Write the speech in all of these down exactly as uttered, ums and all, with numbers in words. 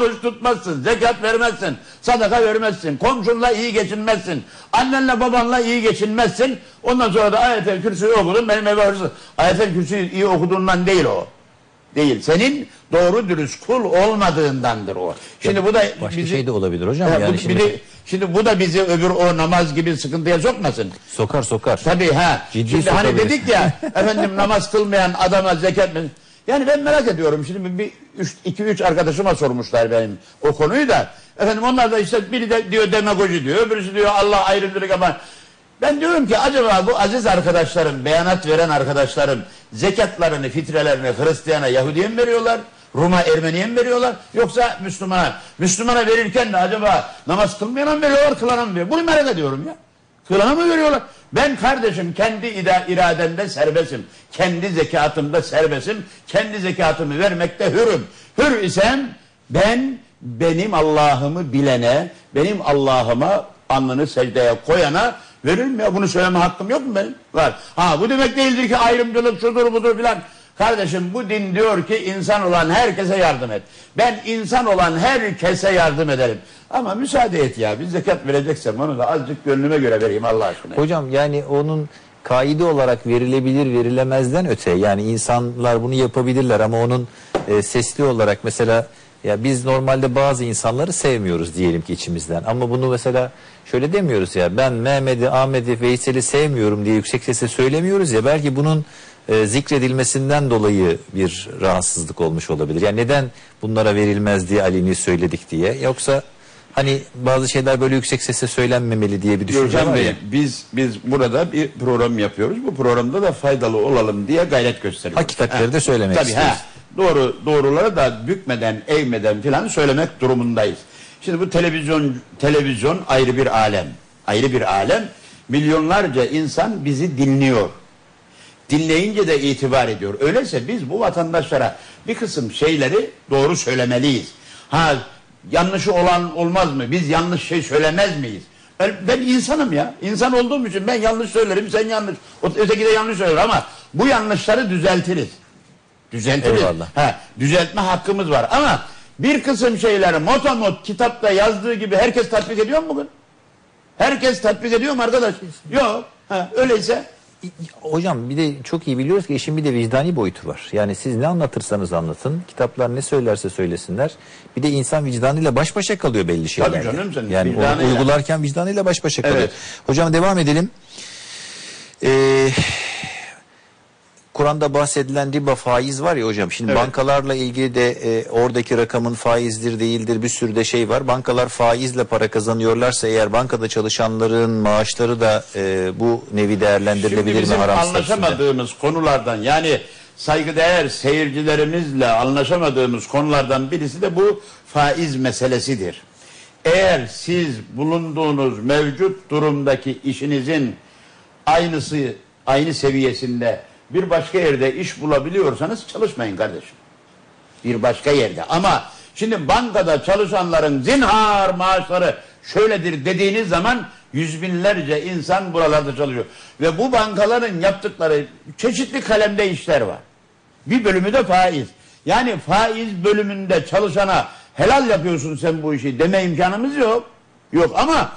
oruç tutmazsın, zekat vermezsin, sadaka vermezsin, komşunla iyi geçinmezsin, annenle babanla iyi geçinmezsin. Ondan sonra da Ayet-el Kürsü'yü okudun, benim eve hırsız. Ayet-el Kürsü'yü iyi okuduğundan değil o. Değil. Senin doğru dürüst kul olmadığındandır o. Şimdi ya, bu da başka bizi, şey de olabilir hocam. He, yani bu, şimdi... Bir, şimdi bu da bizi öbür o namaz gibi sıkıntıya sokmasın. Sokar sokar. Tabii ha. Ciddi şimdi hani dedik ya efendim namaz kılmayan adama zekat mı? Yani ben merak ediyorum. Şimdi bir iki üç arkadaşıma sormuşlar benim o konuyu da. Efendim onlar da işte biri de diyor demagoji diyor, öbürüsü diyor Allah ayrımcılık ama ben diyorum ki acaba bu aziz arkadaşlarım, beyanat veren arkadaşlarım zekatlarını, fitrelerini Hristiyana, Yahudi'ye mi veriyorlar? Rum'a, Ermeni'ye mi veriyorlar? Yoksa Müslümana? Müslümana verirken de acaba namaz kılmayana mı veriyorlar, kılana mı veriyorlar? Bunu merak ediyorum ya. Kılana mı veriyorlar? Ben kardeşim kendi irademde serbestim. Kendi zekatımda serbestim. Kendi zekatımı vermekte hürüm. Hür isem ben benim Allah'ımı bilene, benim Allah'ıma alnını secdeye koyana veririm ya. Bunu söyleme hakkım yok mu benim? Var. Ha bu demek değildir ki ayrımcılık şudur budur filan. Kardeşim bu din diyor ki insan olan herkese yardım et. Ben insan olan herkese yardım ederim. Ama müsaade et ya. Bir zekat vereceksem onu da azıcık gönlüme göre vereyim Allah aşkına. Hocam yani onun kaide olarak verilebilir verilemezden öte. Yani insanlar bunu yapabilirler ama onun e, sesli olarak mesela ya biz normalde bazı insanları sevmiyoruz diyelim ki içimizden. Ama bunu mesela şöyle demiyoruz ya ben Mehmet'i, Ahmet'i, Veysel'i sevmiyorum diye yüksek sesle söylemiyoruz ya belki bunun e, zikredilmesinden dolayı bir rahatsızlık olmuş olabilir. Yani neden bunlara verilmez diye aleni söyledik diye yoksa hani bazı şeyler böyle yüksek sesle söylenmemeli diye bir düşünce var ya. Biz, biz burada bir program yapıyoruz. Bu programda da faydalı olalım diye gayret gösteriyoruz. Hakikatleri ha. de söylemek Tabii, istiyoruz. Ha. Doğru, doğruları da bükmeden, eğmeden filan söylemek durumundayız. Şimdi bu televizyon televizyon ayrı bir alem. Ayrı bir alem. Milyonlarca insan bizi dinliyor. Dinleyince de itibar ediyor. Öyleyse biz bu vatandaşlara bir kısım şeyleri doğru söylemeliyiz. Ha yanlışı olan olmaz mı? Biz yanlış şey söylemez miyiz? Ben, ben insanım ya. İnsan olduğum için ben yanlış söylerim, sen yanlış. Öteki de yanlış söyler ama bu yanlışları düzeltiriz. Düzeltiriz. Ha, düzeltme hakkımız var ama bir kısım şeyleri motomot kitapta yazdığı gibi herkes tatbik ediyor mu bugün? Herkes tatbik ediyor mu arkadaş? Yok. Ha, öyleyse hocam bir de çok iyi biliyoruz ki işin bir de vicdani boyutu var. Yani siz ne anlatırsanız anlatın, kitaplar ne söylerse söylesinler. Bir de insan vicdanıyla baş başa kalıyor belli şeyler. Tabii canım senin. Yani onu uygularken vicdanıyla baş başa kalıyor. Evet. Hocam devam edelim. Eee Kur'an'da bahsedilen riba faiz var ya hocam. Şimdi evet. bankalarla ilgili de e, oradaki rakamın faizdir değildir bir sürü de şey var. Bankalar faizle para kazanıyorlarsa eğer bankada çalışanların maaşları da e, bu nevi değerlendirilebilir mi haram statüsünde? Anlaşamadığımız konulardan yani saygıdeğer seyircilerimizle anlaşamadığımız konulardan birisi de bu faiz meselesidir. Eğer siz bulunduğunuz mevcut durumdaki işinizin aynısı aynı seviyesinde bir başka yerde iş bulabiliyorsanız çalışmayın kardeşim. Bir başka yerde. Ama şimdi bankada çalışanların zinhar maaşları şöyledir dediğiniz zaman yüz binlerce insan buralarda çalışıyor. Ve bu bankaların yaptıkları çeşitli kalemde işler var. Bir bölümü de faiz. Yani faiz bölümünde çalışana helal yapıyorsun sen bu işi deme imkanımız yok. Yok ama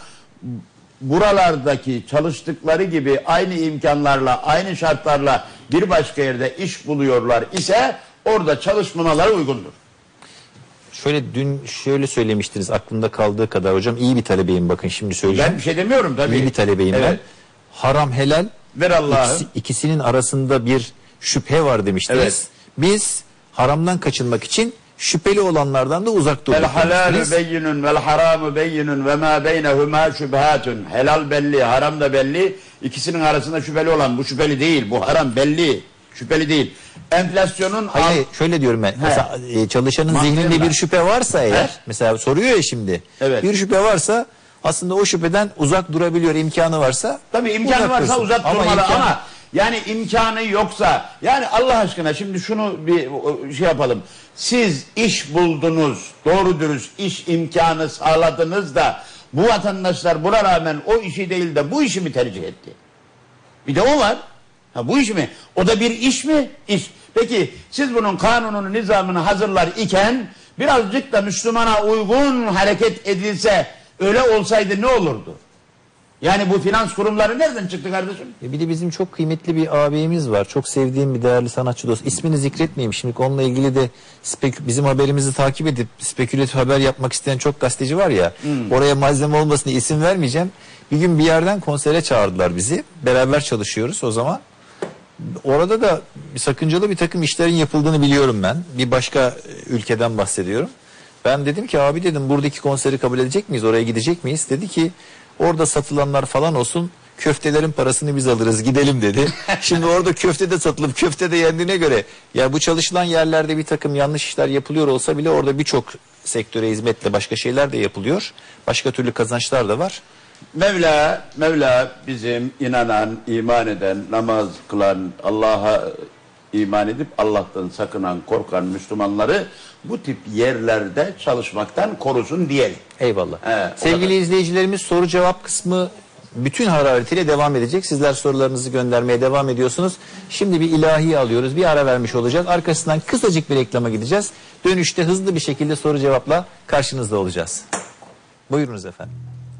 buralardaki çalıştıkları gibi aynı imkanlarla, aynı şartlarla bir başka yerde iş buluyorlar ise orada çalışmamaları uygundur. Şöyle dün şöyle söylemiştiniz aklımda kaldığı kadar hocam iyi bir talebeyim bakın şimdi söyleyeceğim. Ben bir şey demiyorum tabii. İyi bir talebeyim evet. ben. Haram helal ver Allah'ım. İkisi, ikisinin arasında bir şüphe var demiştiniz. Evet. Biz haramdan kaçınmak için şüpheli olanlardan da uzak durmak. El halalu beyyinun vel haramu beyyinun ve ma beynehuma şübhatun. Helal belli, haram da belli. İkisinin arasında şüpheli olan bu şüpheli değil. Bu haram belli. Şüpheli değil. Enflasyonun Hayır, al... şöyle diyorum ben. He. Mesela çalışanın Mahkemler. zihninde bir şüphe varsa eğer, He. mesela soruyor ya şimdi. Evet. Bir şüphe varsa aslında o şüpheden uzak durabiliyor, imkanı varsa. Tabii imkanı uzak varsa uzak durmalı ama, imkan... ama yani imkanı yoksa yani Allah aşkına şimdi şunu bir şey yapalım. Siz iş buldunuz, doğru dürüst iş imkanı sağladınız da bu vatandaşlar buna rağmen o işi değil de bu işi mi tercih etti? Bir de o var. Ha, bu iş mi? O da bir iş mi? İş. Peki siz bunun kanununu, nizamını hazırlar iken birazcık da Müslümana uygun hareket edilse, öyle olsaydı ne olurdu? Yani bu finans kurumları nereden çıktı kardeşim? Bir de bizim çok kıymetli bir ağabeyimiz var. Çok sevdiğim bir değerli sanatçı dost. İsmini zikretmeyeyim. Şimdi onunla ilgili de spekü bizim haberimizi takip edip spekülatif haber yapmak isteyen çok gazeteci var ya. Hmm. Oraya malzeme olmasın diye isim vermeyeceğim. Bir gün bir yerden konsere çağırdılar bizi. Beraber çalışıyoruz o zaman. Orada da bir sakıncalı bir takım işlerin yapıldığını biliyorum ben. Bir başka ülkeden bahsediyorum. Ben dedim ki abi dedim buradaki konseri kabul edecek miyiz? Oraya gidecek miyiz? Dedi ki orada satılanlar falan olsun, köftelerin parasını biz alırız, gidelim dedi. Şimdi orada köfte de satılıp köfte de yendiğine göre ya bu çalışılan yerlerde bir takım yanlış işler yapılıyor olsa bile orada birçok sektöre hizmetle başka şeyler de yapılıyor. Başka türlü kazançlar da var. Mevla, Mevla bizim inanan, iman eden, namaz kılan, Allah'a iman edip Allah'tan sakınan, korkan Müslümanları bu tip yerlerde çalışmaktan korusun diyelim. Eyvallah. He, sevgili kadar. izleyicilerimiz, soru cevap kısmı bütün hararetiyle devam edecek. Sizler sorularınızı göndermeye devam ediyorsunuz. Şimdi bir ilahi alıyoruz. Bir ara vermiş olacak. Arkasından kısacık bir reklama gideceğiz. Dönüşte hızlı bir şekilde soru cevapla karşınızda olacağız. Buyurunuz efendim.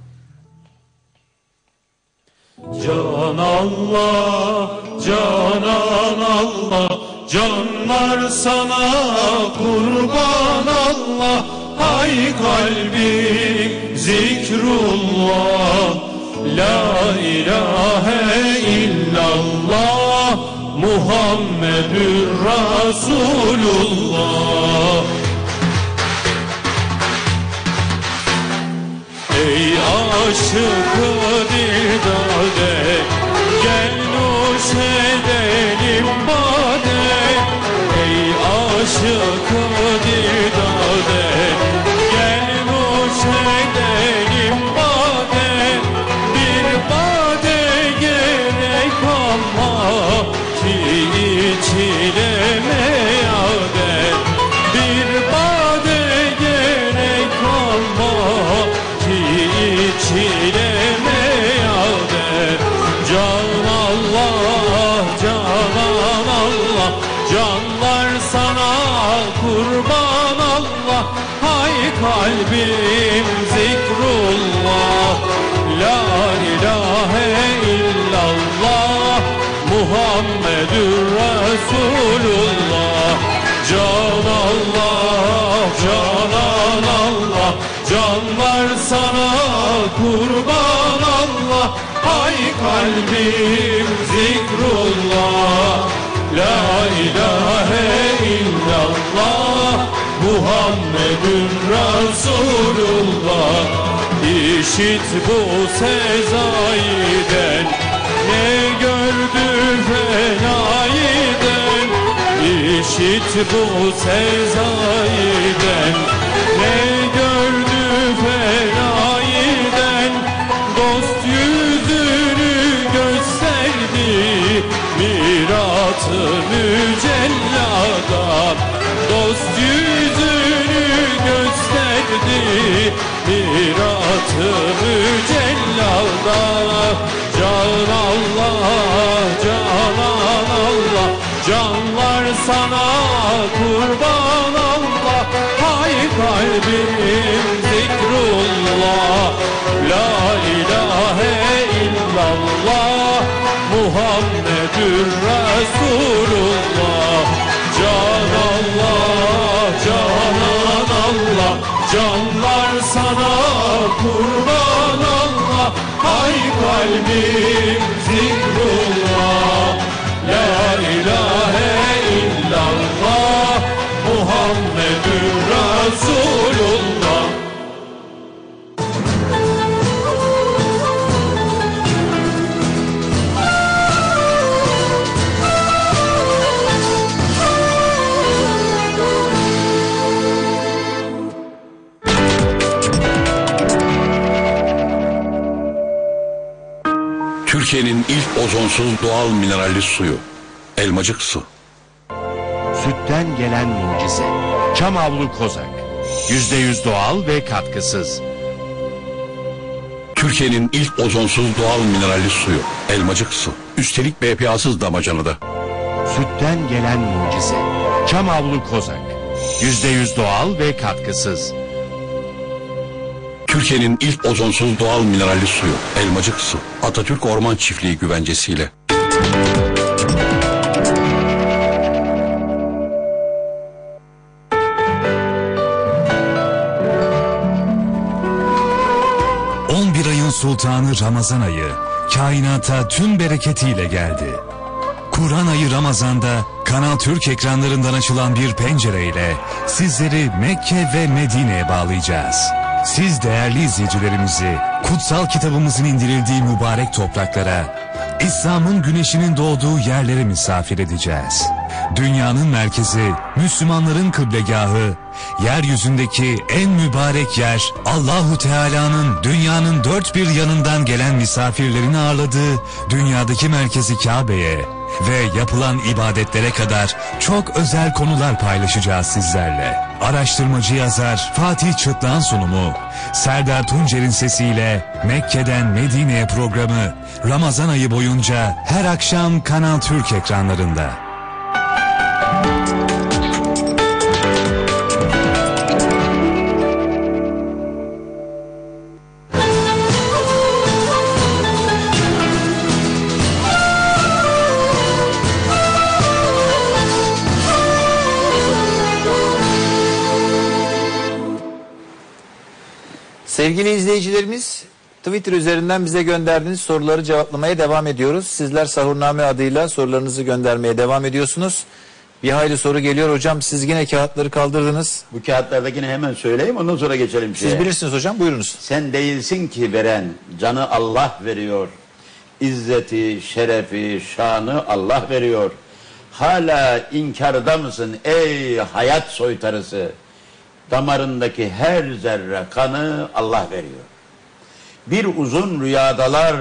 Can Allah, Canan Allah, canlar sana kurban Allah. Hay kalbim zikrullah, la ilahe illallah, Muhammedür Resulullah. Ey aşık-ı dildade, gel nuş edelim bade. Ey aşık-ı dildade, gel nuş edelim bade. Bir bade gerek ama ki içile meyade. Bir bade gerek ama içile meyade. Can Allah, Canan Allah, canlar sana kurban Allah. Hay kalbim zikrullah, la ilahe illallah, Muhammedür Resulullah. Can Allah, Canan Allah, canlar sana kurban Allah. Hay kalbim zikrullah, la ilahe illallah, Muhammedun Resulullah. İşit bu sezayiden, ne gördü fenayiden. İşit bu sezayiden, ne gördü fenayiden. Dost yüzünü gösterdi mirat-ı mücellada. Dost yüzünü gösterdi mirat-ı mücellada. Can Allah, Canan Allah, canlar sana kurban Allah. Hay kalbim zikrullah, la ilahe illallah, Muhammedür Resulullah. Can Allah, Canan Allah, canlar sana kurban Allah. Hay kalbim zikrullah, la ilahe illallah, Muhammedür Resulullah. Türkiye'nin ilk ozonsuz doğal mineralli suyu. Elmacık Su. Sütten gelen mucize. Çamavlu Kozak. Yüzde yüz doğal ve katkısız. Türkiye'nin ilk ozonsuz doğal mineralli suyu. Elmacık Su. Üstelik B P A'sız damacanada. Sütten gelen mucize. Çamavlu Kozak. yüzde yüz doğal ve katkısız. Türkiye'nin ilk ozonsuz doğal mineralli suyu Elmacık Su. Atatürk Orman Çiftliği güvencesiyle. on bir ayın sultanı Ramazan ayı kainata tüm bereketiyle geldi. Kur'an ayı Ramazan'da Kanal Türk ekranlarından açılan bir pencereyle sizleri Mekke ve Medine'ye bağlayacağız. Siz değerli izleyicilerimizi kutsal kitabımızın indirildiği mübarek topraklara, İslam'ın güneşinin doğduğu yerlere misafir edeceğiz. Dünyanın merkezi, Müslümanların kıblegahı, yeryüzündeki en mübarek yer, Allahu Teala'nın dünyanın dört bir yanından gelen misafirlerini ağırladığı dünyadaki merkezi Kabe'ye ve yapılan ibadetlere kadar çok özel konular paylaşacağız sizlerle. Araştırmacı yazar Fatih Çıtlan sunumu, Serdar Tuncer'in sesiyle Mekke'den Medine'ye programı Ramazan ayı boyunca her akşam Kanal Türk ekranlarında. Sevgili izleyicilerimiz, Twitter üzerinden bize gönderdiğiniz soruları cevaplamaya devam ediyoruz. Sizler Sahurname adıyla sorularınızı göndermeye devam ediyorsunuz. Bir hayli soru geliyor hocam. Siz yine kağıtları kaldırdınız. Bu kağıtlardakini hemen söyleyeyim, ondan sonra geçelim şeye. Siz bilirsiniz hocam, buyurunuz. Sen değilsin ki veren, canı Allah veriyor. İzzeti, şerefi, şanı Allah veriyor. Hala inkarda mısın ey hayat soytarısı? Damarındaki her zerre kanı Allah veriyor. Bir uzun rüyadalar,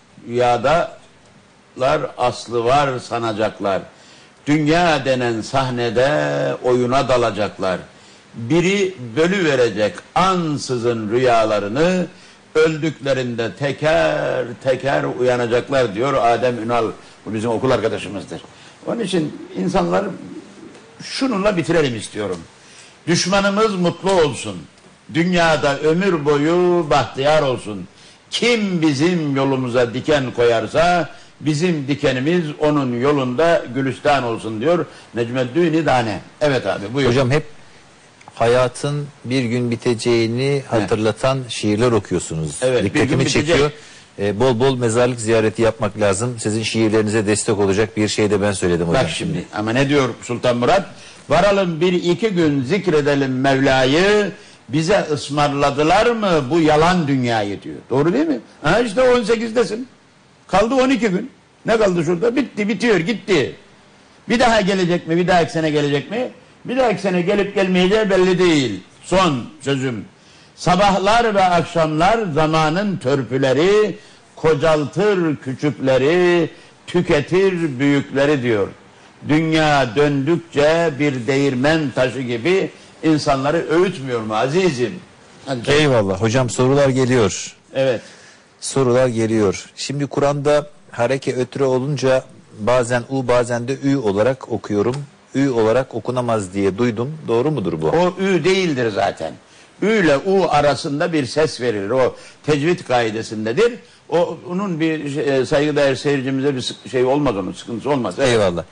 rüyadalar aslı var sanacaklar. Dünya denen sahnede oyuna dalacaklar. Biri bölü verecek ansızın rüyalarını, öldüklerinde teker teker uyanacaklar diyor Adem Ünal. Bu bizim okul arkadaşımızdır. Onun için insanlar şununla bitirelim istiyorum. Düşmanımız mutlu olsun. Dünyada ömür boyu bahtiyar olsun. Kim bizim yolumuza diken koyarsa bizim dikenimiz onun yolunda gülistan olsun diyor Necmeddin Dane. Evet abi buyur. Hocam hep hayatın bir gün biteceğini hatırlatan evet. şiirler okuyorsunuz. Evet, dikkatimi çekiyor. Ee, bol bol mezarlık ziyareti yapmak lazım. Sizin şiirlerinize destek olacak bir şey de ben söyledim hocam. Bak şimdi ama ne diyor Sultan Murat? Varalım bir iki gün zikredelim Mevla'yı, bize ısmarladılar mı bu yalan dünyayı diyor. Doğru değil mi? Ha işte on sekizdesin. Kaldı on iki gün. Ne kaldı şurada? Bitti, bitiyor, gitti. Bir daha gelecek mi? Bir dahaki sene gelecek mi? Bir dahaki sene gelip gelmeyeceği belli değil. Son sözüm. Sabahlar ve akşamlar zamanın törpüleri, kocaltır küçükleri, tüketir büyükleri diyor. Dünya döndükçe bir değirmen taşı gibi insanları öğütmüyor mu azizim? Hadi eyvallah hocam, sorular geliyor. Evet. Sorular geliyor. Şimdi Kur'an'da hareke ötre olunca bazen u bazen de ü olarak okuyorum. Ü olarak okunamaz diye duydum. Doğru mudur bu? O ü değildir zaten. Ü ile u arasında bir ses verilir. O tecvid kaidesindedir. O onun bir şey, saygıdeğer seyircimize bir şey olmaz, onun sıkıntısı olmaz. Evet. Eyvallah.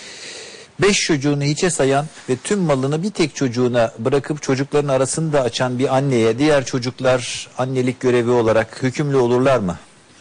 Beş çocuğunu hiçe sayan ve tüm malını bir tek çocuğuna bırakıp çocukların arasını da açan bir anneye diğer çocuklar annelik görevi olarak hükümlü olurlar mı?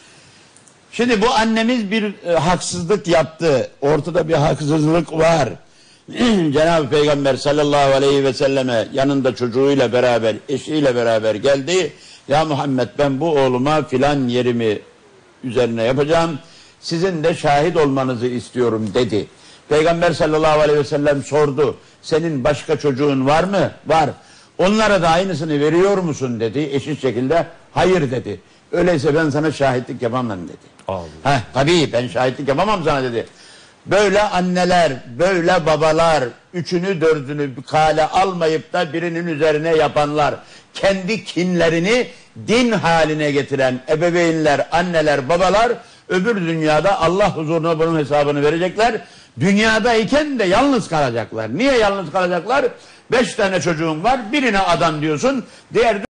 Şimdi bu annemiz bir e, haksızlık yaptı. Ortada bir haksızlık var. Cenab-ı Peygamber sallallahu aleyhi ve selleme yanında çocuğuyla beraber, eşiyle beraber geldi. Ya Muhammed, ben bu oğluma filan yerimi üzerine yapacağım. Sizin de şahit olmanızı istiyorum dedi. Peygamber sallallahu aleyhi ve sellem sordu. Senin başka çocuğun var mı? Var. Onlara da aynısını veriyor musun dedi. Eşit şekilde hayır dedi. Öyleyse ben sana şahitlik yapamam dedi. Allah. Heh, tabii ben şahitlik yapamam sana dedi. Böyle anneler, böyle babalar, üçünü dördünü kale almayıp da birinin üzerine yapanlar, kendi kinlerini din haline getiren ebeveynler, anneler, babalar öbür dünyada Allah huzuruna bunun hesabını verecekler. Dünyadayken de yalnız kalacaklar. Niye yalnız kalacaklar? Beş tane çocuğun var, birine adan diyorsun, diğer